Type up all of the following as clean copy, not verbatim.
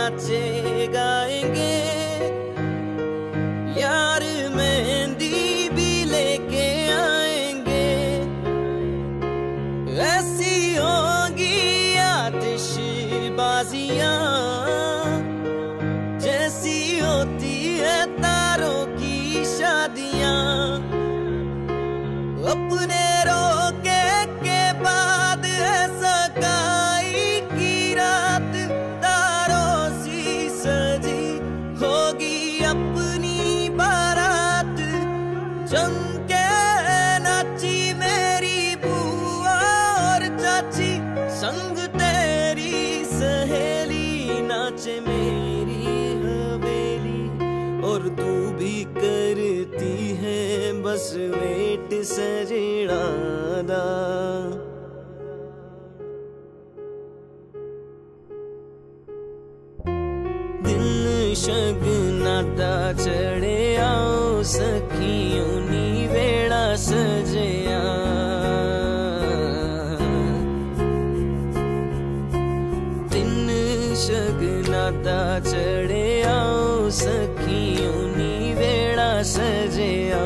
नाचे गाएंगे यार, मेहंदी भी लेके आएंगे। ऐसी होगी आतिशबाजियां जैसी होती है तारों की शादियां। अपने रोके के बाद ऐसा काई की रात तारों सी सजी होगी अपनी बारात। चमके नाची मेरी बुआ और चाची, संग तेरी सहेली नाचे मेरी हवेली। और तू भी करती है बस वेट सजना दा। दिन शगना दा चढ़े आओ सखियों नी वेड़ा सजया। दिन शगना दा चढ़े आओ सखियों नी वेड़ा सजया।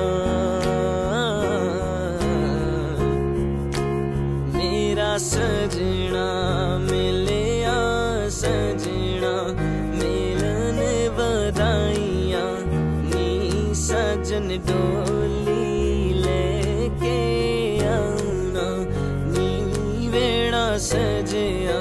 मेरा सजना मिलिया सजना, मिलन बधाइयां नी सजन डोली लेके आना नी वेड़ा सजया।